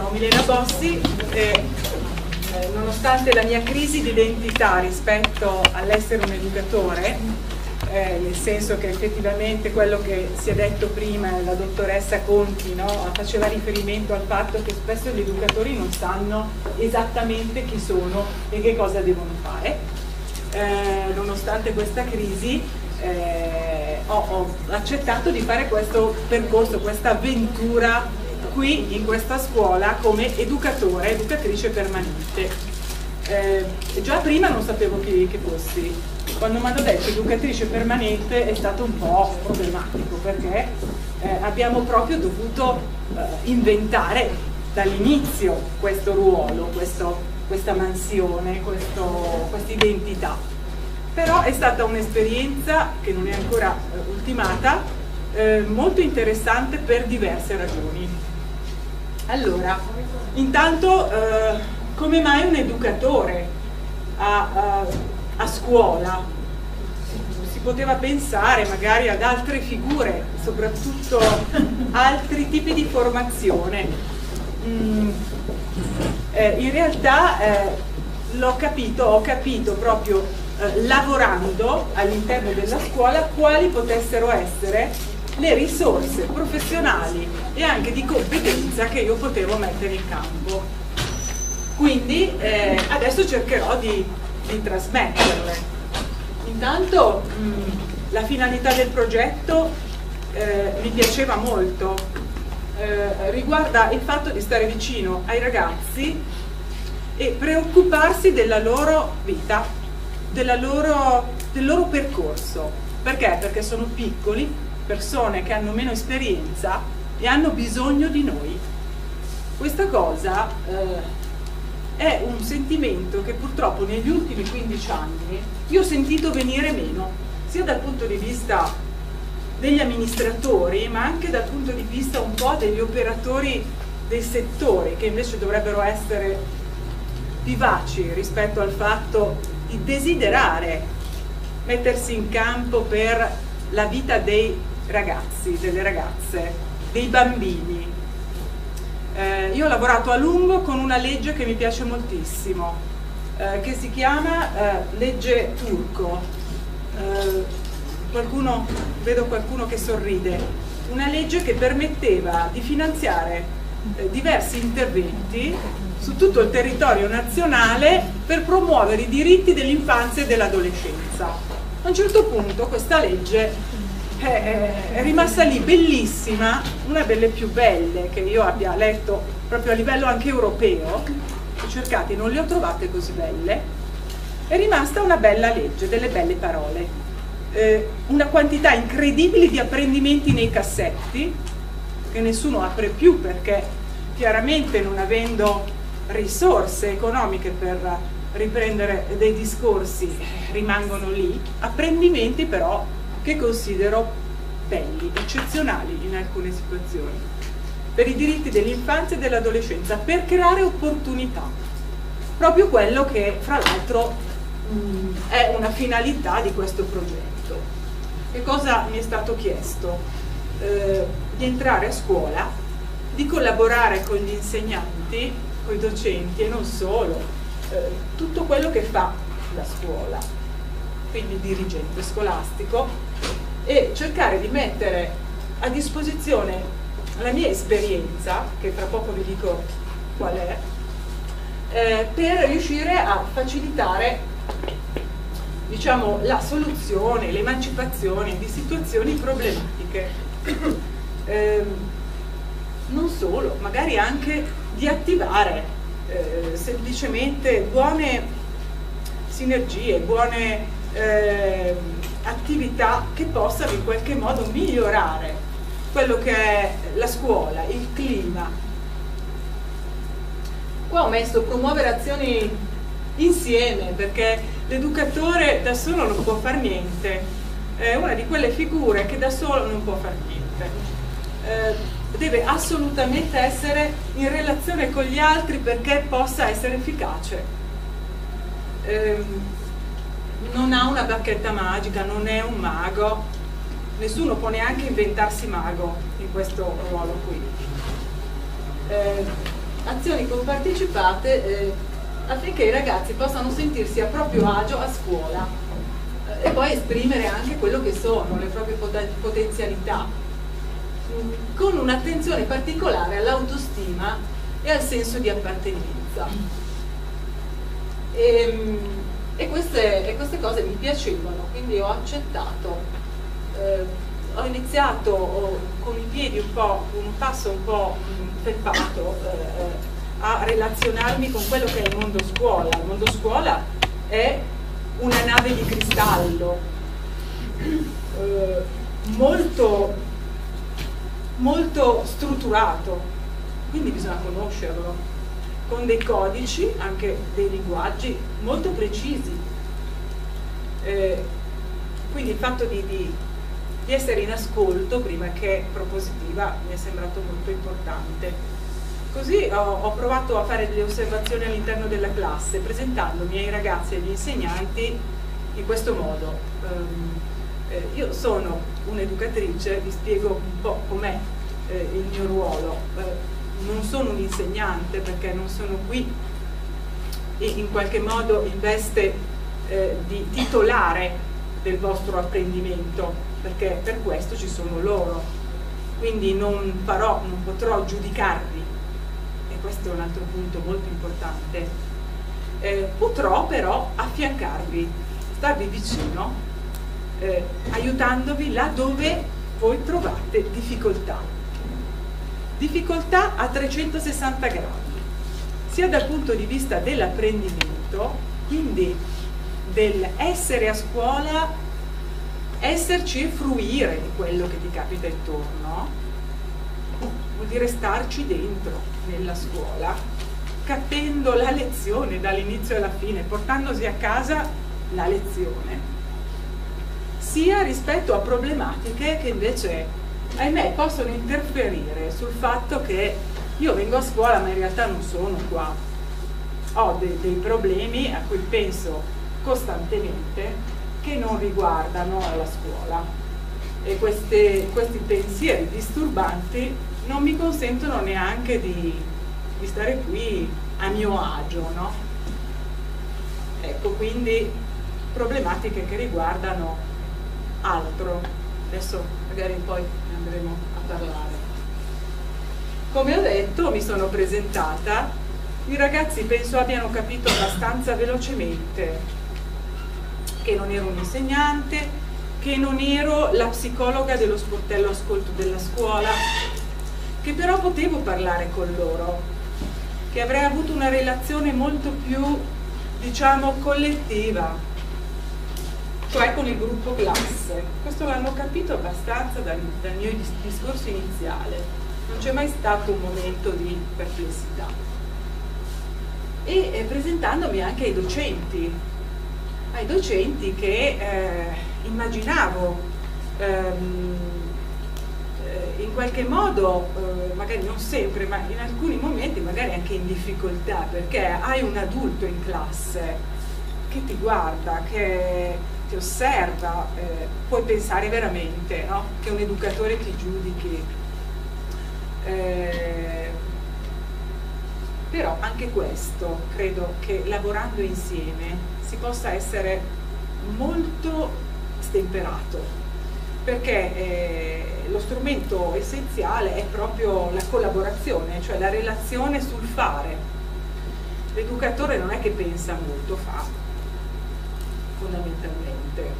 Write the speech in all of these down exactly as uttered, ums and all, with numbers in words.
sono Milena Bossi e eh, nonostante la mia crisi di identità rispetto all'essere un educatore, eh, nel senso che effettivamente quello che si è detto prima, la dottoressa Conti, no, faceva riferimento al fatto che spesso gli educatori non sanno esattamente chi sono e che cosa devono fare. Eh, nonostante questa crisi eh, ho, ho accettato di fare questo percorso, questa avventura qui in questa scuola come educatore, educatrice permanente. Eh, già prima non sapevo chi, chi fossi. Quando mi hanno detto educatrice permanente è stato un po' problematico, perché eh, abbiamo proprio dovuto eh, inventare dall'inizio questo ruolo, questo, questa mansione, questa identità. Però è stata un'esperienza che non è ancora eh, ultimata, eh, molto interessante per diverse ragioni. Allora, intanto eh, come mai un educatore a, a, a scuola? Si poteva pensare magari ad altre figure, soprattutto altri tipi di formazione. Mm, eh, in realtà eh, l'ho capito, ho capito proprio eh, lavorando all'interno della scuola quali potessero essere le risorse professionali e anche di competenza che io potevo mettere in campo. Quindi eh, adesso cercherò di, di trasmetterle. Intanto mh, la finalità del progetto eh, mi piaceva molto, eh, riguarda il fatto di stare vicino ai ragazzi e preoccuparsi della loro vita, della loro, del loro percorso. Perché? Perché sono piccoli, persone che hanno meno esperienza e hanno bisogno di noi. Questa cosa eh, è un sentimento che purtroppo negli ultimi quindici anni io ho sentito venire meno, sia dal punto di vista degli amministratori, ma anche dal punto di vista un po' degli operatori dei settori, che invece dovrebbero essere vivaci rispetto al fatto di desiderare mettersi in campo per la vita dei ragazzi, delle ragazze, dei bambini. Eh, io ho lavorato a lungo con una legge che mi piace moltissimo, eh, che si chiama eh, legge Turco. Eh, qualcuno, vedo qualcuno che sorride. Una legge che permetteva di finanziare eh, diversi interventi su tutto il territorio nazionale per promuovere i diritti dell'infanzia e dell'adolescenza. A un certo punto questa legge è rimasta lì, bellissima, una delle più belle che io abbia letto proprio a livello anche europeo. Ho cercato, non le ho trovate così belle. È rimasta una bella legge, delle belle parole, eh, una quantità incredibile di apprendimenti nei cassetti che nessuno apre più, perché chiaramente non avendo risorse economiche per riprendere dei discorsi rimangono lì, apprendimenti però che considero belli, eccezionali in alcune situazioni, per i diritti dell'infanzia e dell'adolescenza, per creare opportunità, proprio quello che fra l'altro è una finalità di questo progetto. Che cosa mi è stato chiesto? Eh, di entrare a scuola, di collaborare con gli insegnanti, con i docenti e non solo, eh, tutto quello che fa la scuola, quindi il dirigente scolastico, e cercare di mettere a disposizione la mia esperienza, che tra poco vi dico qual è, eh, per riuscire a facilitare, diciamo, la soluzione, l'emancipazione di situazioni problematiche. Eh, non solo, magari anche di attivare eh, semplicemente buone sinergie, buone Eh, attività che possano in qualche modo migliorare quello che è la scuola, il clima. Qua ho messo promuovere azioni insieme, perché l'educatore da solo non può far niente, è una di quelle figure che da solo non può far niente, eh, deve assolutamente essere in relazione con gli altri perché possa essere efficace. Eh, non ha una bacchetta magica, non è un mago, nessuno può neanche inventarsi mago in questo ruolo qui. Eh, azioni compartecipate eh, affinché i ragazzi possano sentirsi a proprio agio a scuola eh, e poi esprimere anche quello che sono, le proprie pot- potenzialità, mh, con un'attenzione particolare all'autostima e al senso di appartenenza. E, e, queste, e queste cose mi piacevano, quindi ho accettato. Eh, ho iniziato oh, con i piedi un po', un passo un po' mh, felpato eh, a relazionarmi con quello che è il mondo scuola. Il mondo scuola è una nave di cristallo eh, molto, molto strutturato, quindi bisogna conoscerlo, con dei codici, anche dei linguaggi molto precisi. Eh, quindi il fatto di, di, di essere in ascolto prima che propositiva mi è sembrato molto importante. Così ho, ho provato a fare delle osservazioni all'interno della classe, presentandomi ai ragazzi e agli insegnanti in questo modo. Um, eh, io sono un'educatrice, vi spiego un po' com'è eh, il mio ruolo. Eh, non sono un insegnante perché non sono qui e in qualche modo in veste eh, di titolare del vostro apprendimento, perché per questo ci sono loro, quindi non farò, non potrò giudicarvi, e questo è un altro punto molto importante. Eh, potrò però affiancarvi, starvi vicino, eh, aiutandovi là dove voi trovate difficoltà. Difficoltà a trecentosessanta gradi, sia dal punto di vista dell'apprendimento, quindi del essere a scuola, esserci e fruire di quello che ti capita intorno, vuol dire starci dentro nella scuola, capendo la lezione dall'inizio alla fine, portandosi a casa la lezione, sia rispetto a problematiche che invece, ahimè, possono interferire sul fatto che io vengo a scuola ma in realtà non sono qua, ho de- dei problemi a cui penso costantemente che non riguardano la scuola, e queste, questi pensieri disturbanti non mi consentono neanche di, di stare qui a mio agio, no? Ecco, quindi problematiche che riguardano altro. Adesso magari poi ne andremo a parlare. Come ho detto, mi sono presentata, i ragazzi penso abbiano capito abbastanza velocemente che non ero un insegnante, che non ero la psicologa dello sportello ascolto della scuola, che però potevo parlare con loro, che avrei avuto una relazione molto più, diciamo, collettiva, cioè con il gruppo classe. Questo l'hanno capito abbastanza dal, dal mio discorso iniziale, non c'è mai stato un momento di perplessità. E eh, presentandomi anche ai docenti, ai docenti che eh, immaginavo ehm, eh, in qualche modo, eh, magari non sempre, ma in alcuni momenti magari anche in difficoltà, perché hai un adulto in classe che ti guarda, che ti osserva, eh, puoi pensare veramente, no? Che un educatore ti giudichi, eh, però anche questo credo che lavorando insieme si possa essere molto stemperato, perché eh, lo strumento essenziale è proprio la collaborazione, cioè la relazione sul fare. L'educatore non è che pensa molto, fa, fondamentalmente.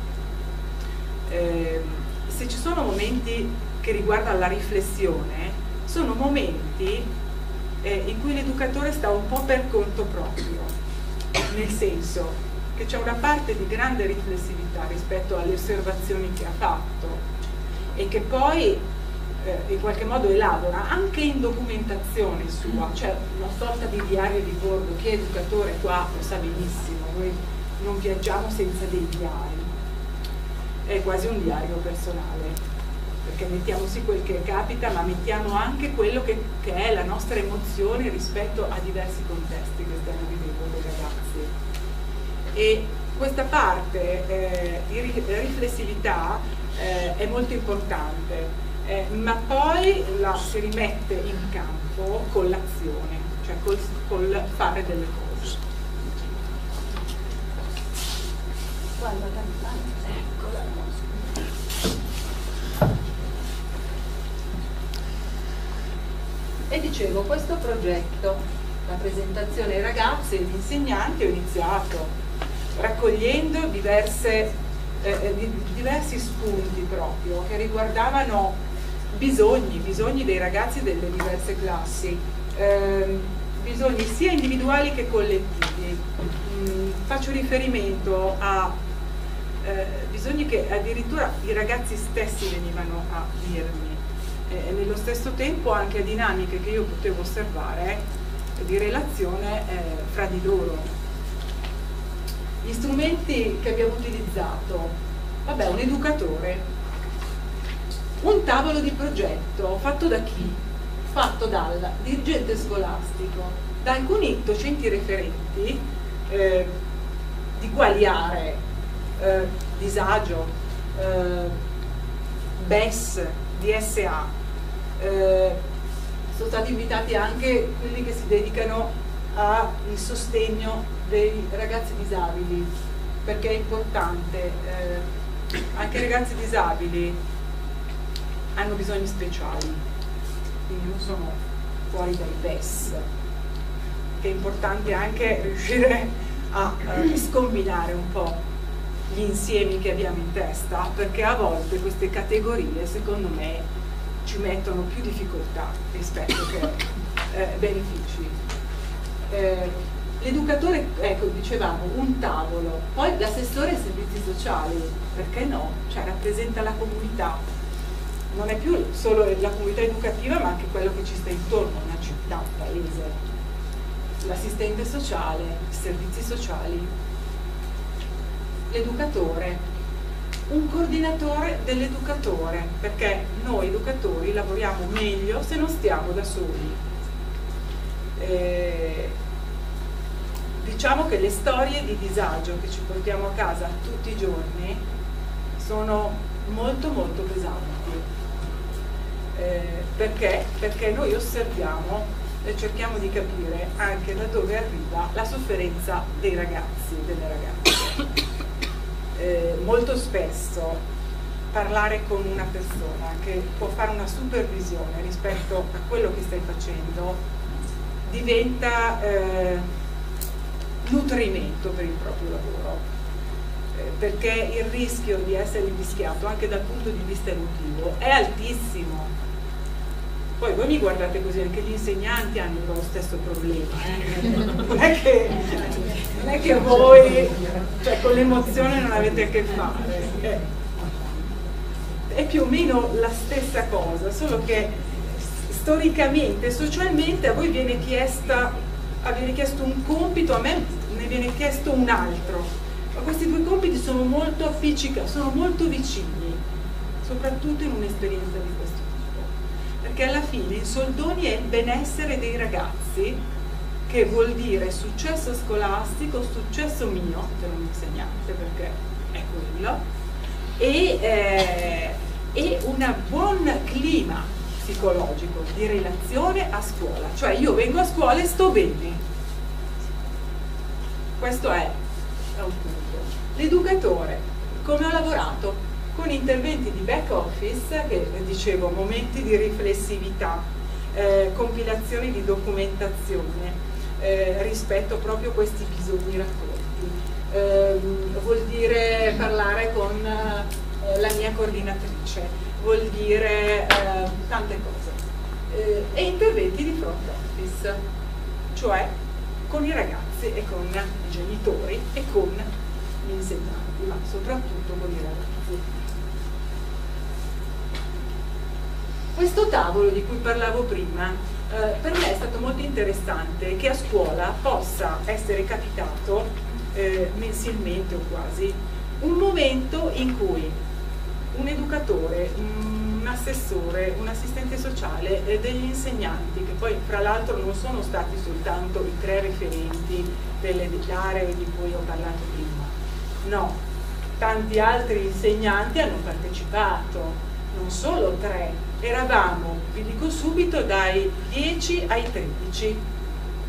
Eh, se ci sono momenti che riguardano la riflessione, sono momenti eh, in cui l'educatore sta un po' per conto proprio, nel senso che c'è una parte di grande riflessività rispetto alle osservazioni che ha fatto e che poi eh, in qualche modo elabora anche in documentazione sua, cioè una sorta di diario di bordo. Chi è educatore qua lo sa benissimo, noi non viaggiamo senza dei diari, è quasi un diario personale, perché mettiamo sì quel che capita, ma mettiamo anche quello che, che è la nostra emozione rispetto a diversi contesti che stiamo vivendo dei ragazzi. E questa parte eh, di riflessività eh, è molto importante, eh, ma poi la si rimette in campo con l'azione, cioè col, col fare delle cose. Quando eccola. E dicevo, questo progetto, la presentazione ai ragazzi e agli insegnanti, ho iniziato raccogliendo diverse, eh, diversi spunti proprio che riguardavano bisogni, bisogni dei ragazzi delle diverse classi, eh, bisogni sia individuali che collettivi. Mm, faccio riferimento a eh, bisogni che addirittura i ragazzi stessi venivano a dirmi, e nello stesso tempo anche a dinamiche che io potevo osservare di relazione eh, fra di loro. Gli strumenti che abbiamo utilizzato, vabbè, un educatore, un tavolo di progetto fatto da chi? Fatto dal dirigente scolastico, da alcuni docenti referenti eh, di quali aree, eh, disagio, eh, B E S, D S A, eh, sono stati invitati anche quelli che si dedicano al sostegno dei ragazzi disabili, perché è importante, eh, anche i ragazzi disabili hanno bisogni speciali, quindi non sono fuori dai B E S, che è importante anche riuscire a eh, scombinare un po' gli insiemi che abbiamo in testa, perché a volte queste categorie secondo me ci mettono più difficoltà rispetto che eh, benefici. Eh, l'educatore, ecco, dicevamo, un tavolo, poi l'assessore ai servizi sociali, perché no? Cioè rappresenta la comunità, non è più solo la comunità educativa ma anche quello che ci sta intorno, una città, un paese, l'assistente sociale, i servizi sociali, l'educatore, un coordinatore dell'educatore, perché noi educatori lavoriamo meglio se non stiamo da soli. Eh, diciamo che le storie di disagio che ci portiamo a casa tutti i giorni sono molto molto pesanti. Eh, perché? Perché noi osserviamo e cerchiamo di capire anche da dove arriva la sofferenza dei ragazzi e delle ragazze. Eh, molto spesso parlare con una persona che può fare una supervisione rispetto a quello che stai facendo diventa eh, nutrimento per il proprio lavoro, eh, perché il rischio di essere invischiato anche dal punto di vista emotivo è altissimo. Poi voi mi guardate così, anche gli insegnanti hanno lo stesso problema, eh? non, è che, non è che voi, cioè, con l'emozione non avete a che fare, eh. È più o meno la stessa cosa, solo che storicamente, socialmente a voi viene chiesta, viene chiesto un compito, a me ne viene chiesto un altro, ma questi due compiti sono molto appiccicati, sono molto vicini, soprattutto in un'esperienza di questo. Perché alla fine in soldoni è il benessere dei ragazzi, che vuol dire successo scolastico, successo mio per un insegnante, perché è quello, e, eh, e un buon clima psicologico di relazione a scuola, cioè io vengo a scuola e sto bene. Questo è un punto. L'educatore, come ho lavorato? Con interventi di back office, che dicevo, momenti di riflessività, eh, compilazioni di documentazione eh, rispetto proprio a questi bisogni raccolti. Eh, vuol dire parlare con eh, la mia coordinatrice, vuol dire eh, tante cose. Eh, e interventi di front office, cioè con i ragazzi e con i genitori e con gli insegnanti, ma soprattutto con i ragazzi. Questo tavolo di cui parlavo prima, eh, per me è stato molto interessante che a scuola possa essere capitato, eh, mensilmente o quasi, un momento in cui un educatore, un assessore, un assistente sociale e degli insegnanti, che poi fra l'altro non sono stati soltanto i tre referenti delle aree di cui ho parlato prima, no, tanti altri insegnanti hanno partecipato, non solo tre. Eravamo, vi dico subito, dai dieci ai tredici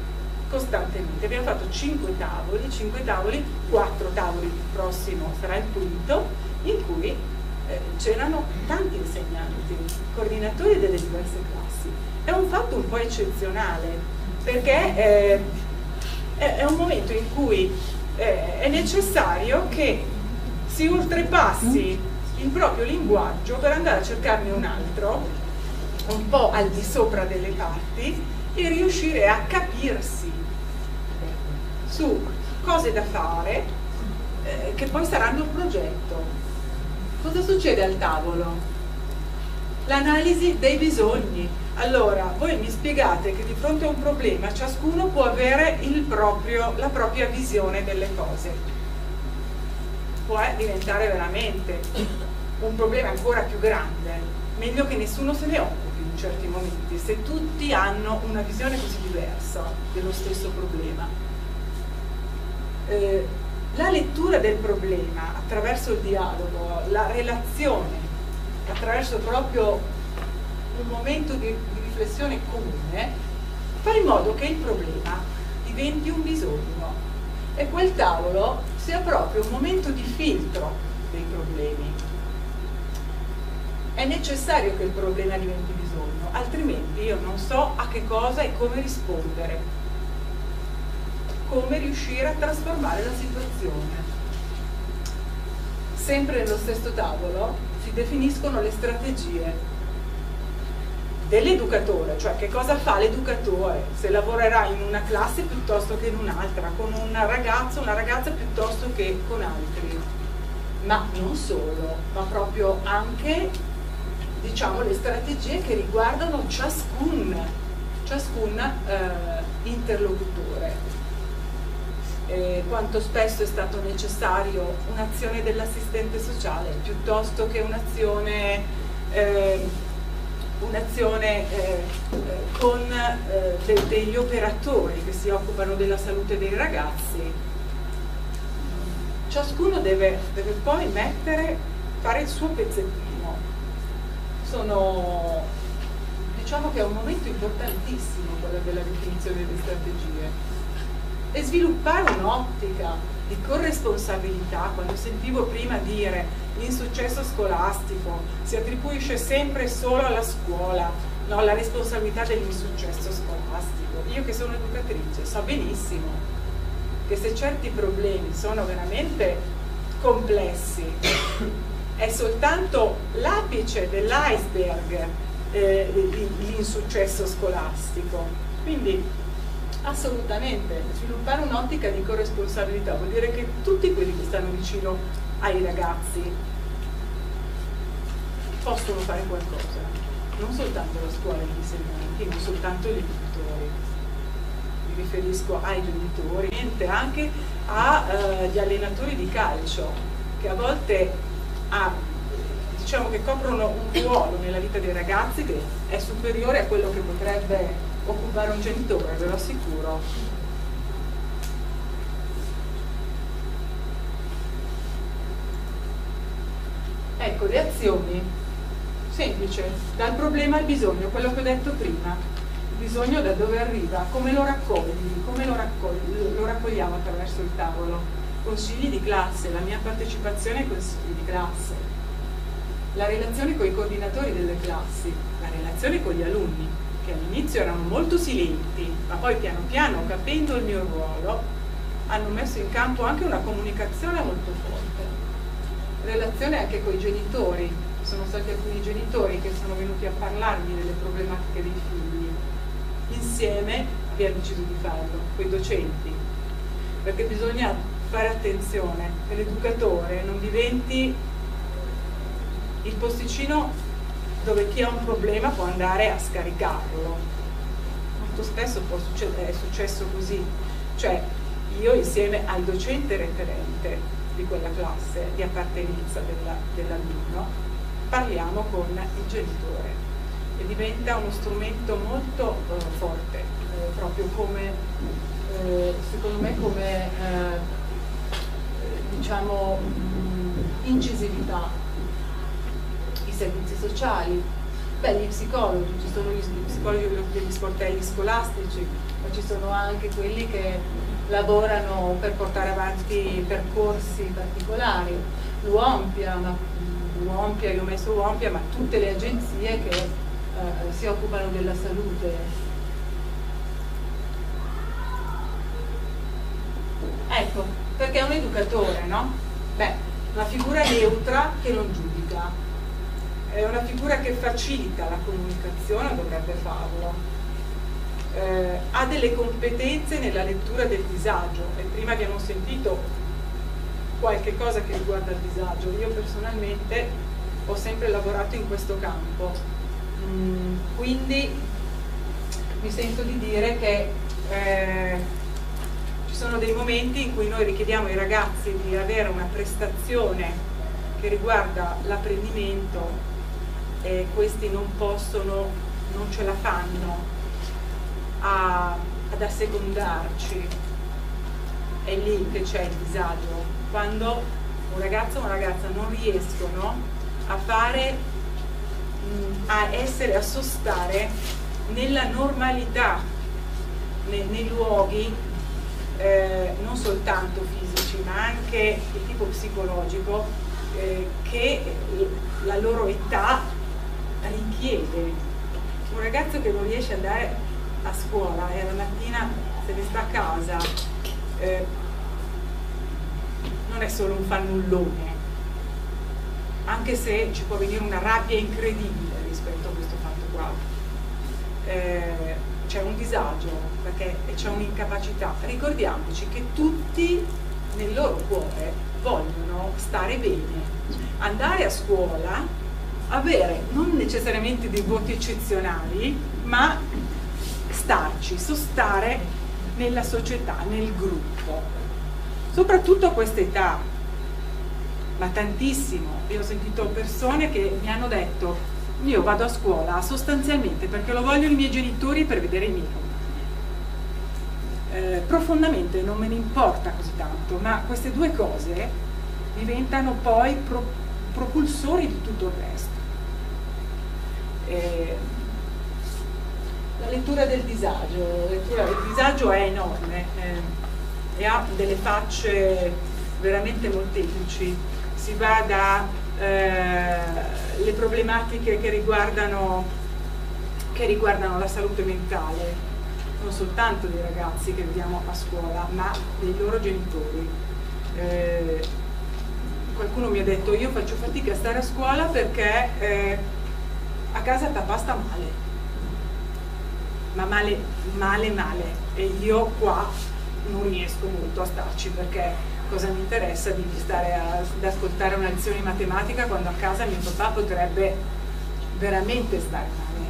costantemente. Abbiamo fatto cinque tavoli, cinque tavoli, quattro tavoli, il prossimo sarà il quinto, in cui eh, c'erano tanti insegnanti, coordinatori delle diverse classi. È un fatto un po' eccezionale, perché eh, è, è un momento in cui eh, è necessario che si oltrepassi il proprio linguaggio per andare a cercarne un altro, un po' al di sopra delle parti, e riuscire a capirsi su cose da fare eh, che poi saranno il progetto. Cosa succede al tavolo? L'analisi dei bisogni. Allora, voi mi spiegate che di fronte a un problema ciascuno può avere il proprio, la propria visione delle cose. Può diventare veramente un problema ancora più grande. Meglio che nessuno se ne occupi in certi momenti, se tutti hanno una visione così diversa dello stesso problema. Eh, la lettura del problema attraverso il dialogo, la relazione, attraverso proprio un momento di, di riflessione comune, fa in modo che il problema diventi un bisogno e quel tavolo sia proprio un momento di filtro dei problemi. È necessario che il problema diventi bisogno, altrimenti io non so a che cosa e come rispondere, come riuscire a trasformare la situazione. Sempre nello stesso tavolo si definiscono le strategie dell'educatore, cioè che cosa fa l'educatore, se lavorerà in una classe piuttosto che in un'altra, con un ragazzo, una ragazza piuttosto che con altri, ma non solo, ma proprio anche, diciamo, le strategie che riguardano ciascun, ciascun eh, interlocutore. Eh, quanto spesso è stato necessario un'azione dell'assistente sociale piuttosto che un'azione eh, un'azione eh, eh, con eh, de degli operatori che si occupano della salute dei ragazzi. Ciascuno deve, deve poi mettere, fare il suo pezzettino. Sono, diciamo che è un momento importantissimo quello della definizione delle strategie. E sviluppare un'ottica di corresponsabilità. Quando sentivo prima dire l'insuccesso scolastico si attribuisce sempre e solo alla scuola, no, la responsabilità dell'insuccesso scolastico. Io che sono educatrice so benissimo che se certi problemi sono veramente complessi è soltanto l'apice dell'iceberg eh, l'insuccesso scolastico. Quindi assolutamente, sviluppare un'ottica di corresponsabilità vuol dire che tutti quelli che stanno vicino ai ragazzi possono fare qualcosa, non soltanto la scuola e gli insegnanti, non soltanto gli educatori, mi riferisco ai genitori, anche agli eh, allenatori di calcio, che a volte ha, diciamo che coprono un ruolo nella vita dei ragazzi che è superiore a quello che potrebbe occupare un genitore, ve lo assicuro. Ecco, le azioni, semplice, dal problema al bisogno, quello che ho detto prima, il bisogno da dove arriva, come lo raccogli, come lo, raccogli, lo raccogliamo attraverso il tavolo, consigli di classe, la mia partecipazione ai consigli di classe, la relazione con i coordinatori delle classi, la relazione con gli alunni, che all'inizio erano molto silenti, ma poi piano piano, capendo il mio ruolo, hanno messo in campo anche una comunicazione molto forte. Relazione anche con i genitori, sono stati alcuni genitori che sono venuti a parlarmi delle problematiche dei figli. Insieme abbiamo deciso di farlo, con i docenti, perché bisogna fare attenzione che l'educatore non diventi il posticino dove chi ha un problema può andare a scaricarlo. Molto spesso può succedere, è successo così, cioè io insieme al docente referente di quella classe di appartenenza dell'alunno parliamo con il genitore e diventa uno strumento molto eh, forte, eh, proprio come, eh, secondo me, come eh, diciamo mh, incisività. Servizi sociali, beh, gli psicologi, ci sono gli psicologi degli sportelli scolastici, ma ci sono anche quelli che lavorano per portare avanti percorsi particolari. L'Uompia, ma l'Uompia, io ho messo Uompia, ma tutte le agenzie che eh, si occupano della salute. Ecco, perché è un educatore, no? Beh, una figura neutra che non giudica, è una figura che facilita la comunicazione, dovrebbe farlo, eh, ha delle competenze nella lettura del disagio, e prima abbiamo sentito qualche cosa che riguarda il disagio. Io personalmente ho sempre lavorato in questo campo, mm, quindi mi sento di dire che eh, ci sono dei momenti in cui noi richiediamo ai ragazzi di avere una prestazione che riguarda l'apprendimento e questi non possono, non ce la fanno a, ad assecondarci. È lì che c'è il disagio, quando un ragazzo o una ragazza non riescono a fare, a essere, a sostare nella normalità, nei, nei luoghi Eh, non soltanto fisici ma anche di tipo psicologico eh, che la loro età richiede. Un ragazzo che non riesce ad andare a scuola e alla mattina se ne sta a casa eh, non è solo un fannullone, anche se ci può venire una rabbia incredibile rispetto a questo fatto qua. Eh, c'è un disagio perché c'è un'incapacità. Ricordiamoci che tutti nel loro cuore vogliono stare bene, andare a scuola, avere non necessariamente dei voti eccezionali, ma starci, sostare nella società, nel gruppo, soprattutto a questa età, ma tantissimo. Io ho sentito persone che mi hanno detto: io vado a scuola sostanzialmente perché lo vogliono i miei genitori, per vedere i miei compagni. Eh, profondamente non me ne importa così tanto, ma queste due cose diventano poi pro, propulsori di tutto il resto. Eh, la lettura del disagio, la lettura del disagio è enorme eh, e ha delle facce veramente molteplici. Si va da Eh, le problematiche che riguardano, che riguardano la salute mentale, non soltanto dei ragazzi che vediamo a scuola, ma dei loro genitori. Eh, qualcuno mi ha detto: io faccio fatica a stare a scuola perché eh, a casa papà sta male, ma male, male, male, e io qua non riesco molto a starci perché cosa mi interessa di stare a, ad ascoltare una lezione di matematica quando a casa mio papà potrebbe veramente stare male.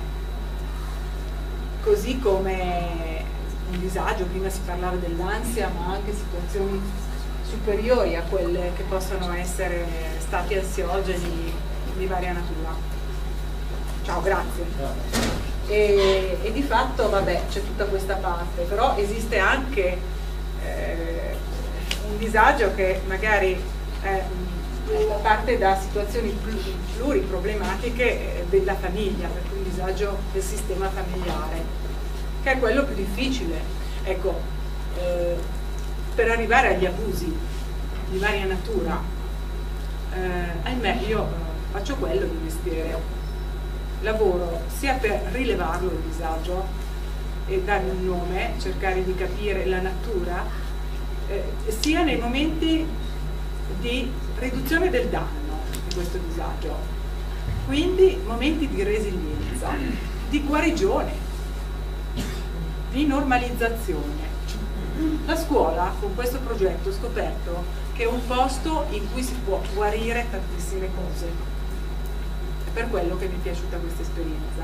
Così come un disagio, prima si parlava dell'ansia, ma anche situazioni superiori a quelle che possono essere stati ansiogeni di varia natura. Ciao, grazie. E, e di fatto, vabbè, c'è tutta questa parte, però esiste anche eh, un disagio che magari eh, parte da situazioni pluriproblematiche della famiglia, per cui il disagio del sistema familiare, che è quello più difficile. Ecco, eh, per arrivare agli abusi di varia natura, eh, ahimè io eh, faccio quello di mestiere, lavoro sia per rilevarlo il disagio e dargli un nome, cercare di capire la natura, Eh, sia nei momenti di riduzione del danno di questo disagio, quindi momenti di resilienza, di guarigione, di normalizzazione. La scuola con questo progetto ha scoperto che è un posto in cui si può guarire tantissime cose. È per quello che mi è piaciuta questa esperienza,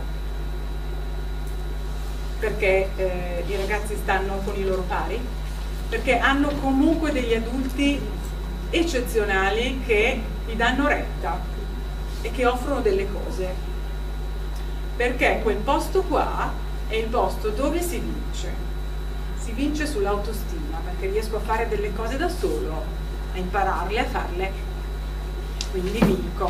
perché eh, i ragazzi stanno con i loro pari, perché hanno comunque degli adulti eccezionali che gli danno retta e che offrono delle cose, perché quel posto qua è il posto dove si vince, si vince sull'autostima, perché riesco a fare delle cose da solo, a impararle, a farle, quindi vinco,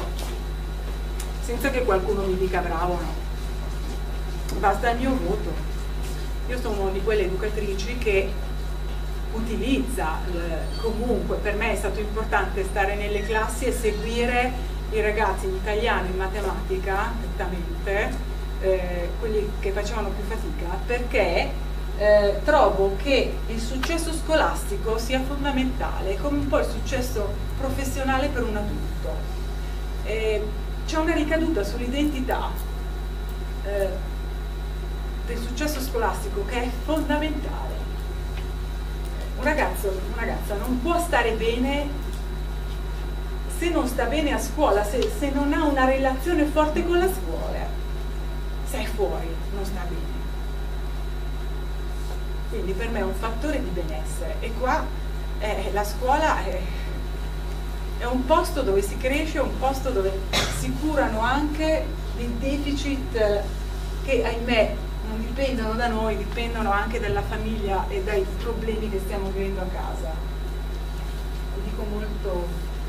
senza che qualcuno mi dica bravo o no, basta il mio voto. io sono una di quelle educatrici che utilizza eh, comunque, per me è stato importante stare nelle classi e seguire i ragazzi in italiano e in matematica, nettamente, eh, quelli che facevano più fatica, perché Eh, trovo che il successo scolastico sia fondamentale, come un po' il successo professionale per un adulto. Eh, c'è una ricaduta sull'identità eh, del successo scolastico che è fondamentale. Un ragazzo, una ragazza non può stare bene se non sta bene a scuola, se, se non ha una relazione forte con la scuola. Se è fuori non sta bene. Quindi per me è un fattore di benessere, e qua eh, la scuola è, è un posto dove si cresce, è un posto dove si curano anche dei deficit eh, che ahimè non dipendono da noi, dipendono anche dalla famiglia e dai problemi che stiamo vivendo a casa. Lo dico molto.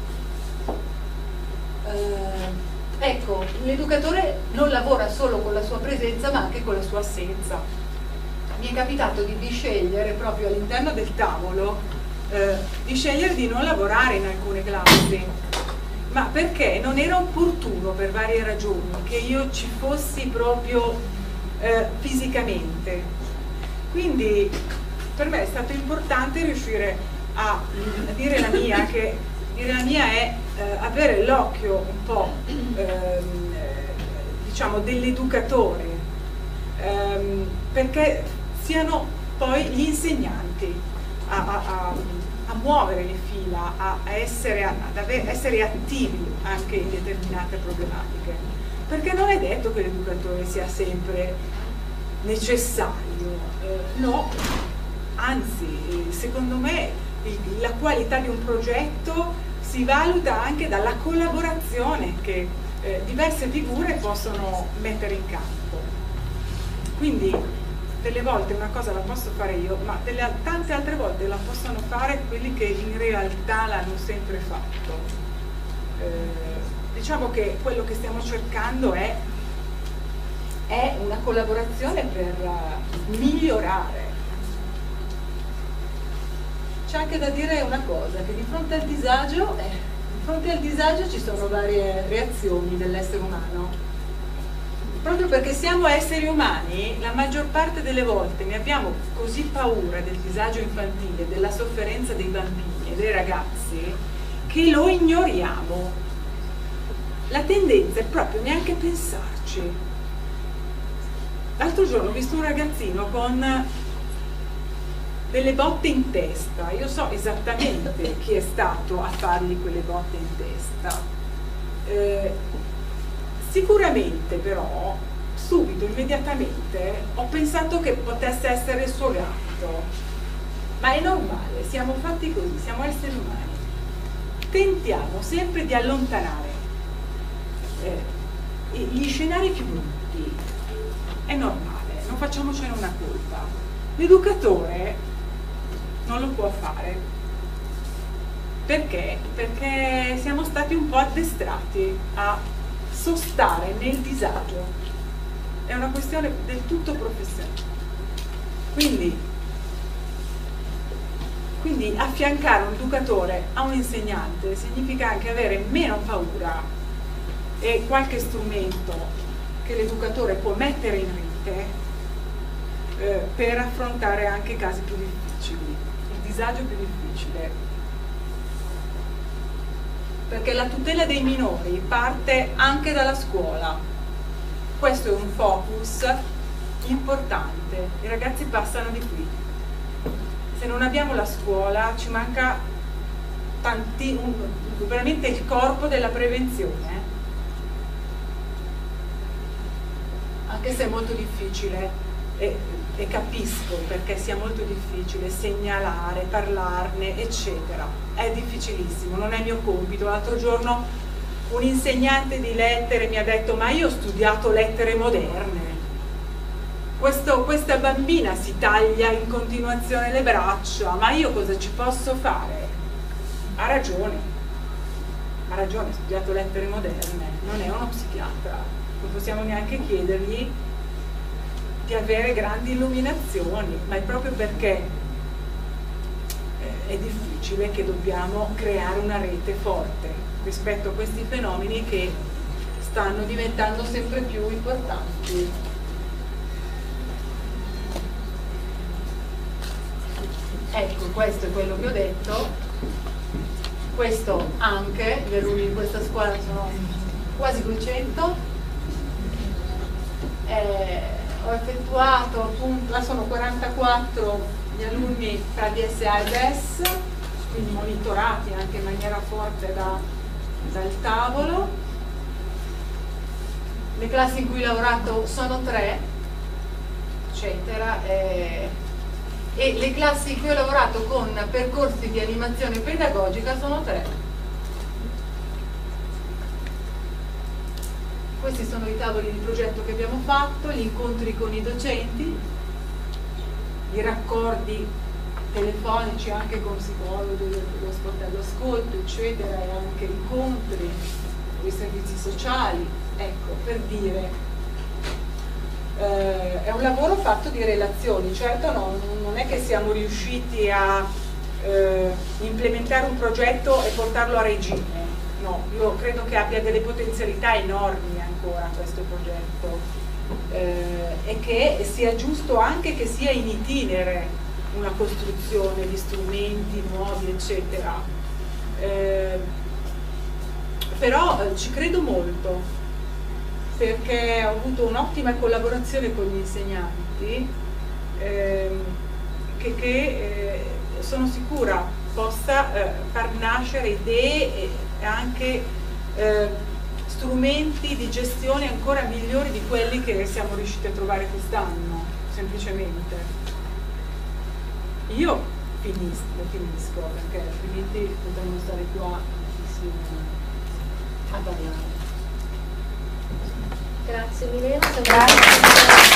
Eh, ecco, l'educatore non lavora solo con la sua presenza ma anche con la sua assenza. Mi è capitato di, di scegliere proprio all'interno del tavolo eh, di scegliere di non lavorare in alcune classi, ma perché non era opportuno per varie ragioni che io ci fossi proprio eh, fisicamente. Quindi per me è stato importante riuscire a, a dire la mia, che dire la mia è eh, avere l'occhio un po' ehm, diciamo dell'educatore, ehm, perché siano poi gli insegnanti a, a, a, a muovere le fila, a, a essere, a, ad avere, essere attivi anche in determinate problematiche, perché non è detto che l'educatore sia sempre necessario, eh, no, anzi secondo me il, la qualità di un progetto si valuta anche dalla collaborazione che eh, diverse figure possono mettere in campo. Quindi delle volte una cosa la posso fare io, ma delle, tante altre volte la possono fare quelli che in realtà l'hanno sempre fatto. Eh, diciamo che quello che stiamo cercando è, è una collaborazione per uh, migliorare. C'è anche da dire una cosa, che di fronte al disagio, eh, di fronte al disagio ci sono varie reazioni dell'essere umano. Proprio perché siamo esseri umani, la maggior parte delle volte ne abbiamo così paura del disagio infantile, della sofferenza dei bambini e dei ragazzi, che lo ignoriamo. La tendenza è proprio neanche pensarci. L'altro giorno ho visto un ragazzino con delle botte in testa. Io so esattamente chi è stato a fargli quelle botte in testa. Eh, Sicuramente però, subito, immediatamente, ho pensato che potesse essere il suo gatto. Ma è normale, siamo fatti così, siamo esseri umani. Tentiamo sempre di allontanare eh, gli scenari più brutti. È normale, non facciamocene una colpa. L'educatore non lo può fare. Perché? Perché siamo stati un po' addestrati a sostare nel disagio, è una questione del tutto professionale. Quindi, quindi affiancare un educatore a un insegnante significa anche avere meno paura e qualche strumento che l'educatore può mettere in rete eh, per affrontare anche casi più difficili, il disagio più difficile. Perché la tutela dei minori parte anche dalla scuola. Questo è un focus importante. I ragazzi passano di qui. Se non abbiamo la scuola ci manca tanti, un, veramente il corpo della prevenzione. Anche se è molto difficile, e, e capisco perché sia molto difficile segnalare, parlarne, eccetera. È difficilissimo, non è mio compito. L'altro giorno un insegnante di lettere mi ha detto: ma io ho studiato lettere moderne, Questo, questa bambina si taglia in continuazione le braccia, ma io cosa ci posso fare? Ha ragione, ha ragione, ha studiato lettere moderne, non è uno psichiatra, non possiamo neanche chiedergli di avere grandi illuminazioni, ma è proprio perché eh, è difficile che dobbiamo creare una rete forte rispetto a questi fenomeni che stanno diventando sempre più importanti. Ecco, questo è quello che ho detto. Questo anche, gli alunni in questa scuola sono quasi duecento. Eh, ho effettuato appunto, là sono quarantaquattro gli alunni tra D S A e D E S, quindi monitorati anche in maniera forte da, dal tavolo. Le classi in cui ho lavorato sono tre, eccetera. Eh, e le classi in cui ho lavorato con percorsi di animazione pedagogica sono tre. Questi sono i tavoli di progetto che abbiamo fatto, gli incontri con i docenti, i raccordi telefonici anche con psicologi dello sportello ascolto, eccetera, e anche incontri con i servizi sociali. Ecco, per dire, eh, è un lavoro fatto di relazioni. Certo no, non è che siamo riusciti a eh, implementare un progetto e portarlo a regime. No, io credo che abbia delle potenzialità enormi ancora questo progetto, eh, e che sia giusto anche che sia in itinere una costruzione di strumenti nuovi, eccetera. Eh, però eh, ci credo molto, perché ho avuto un'ottima collaborazione con gli insegnanti, ehm, che, che eh, sono sicura possa eh, far nascere idee e anche eh, strumenti di gestione ancora migliori di quelli che siamo riusciti a trovare quest'anno, semplicemente. Io finisco, finisco perché altrimenti potremmo stare qua a parlare. Grazie Milena. Grazie.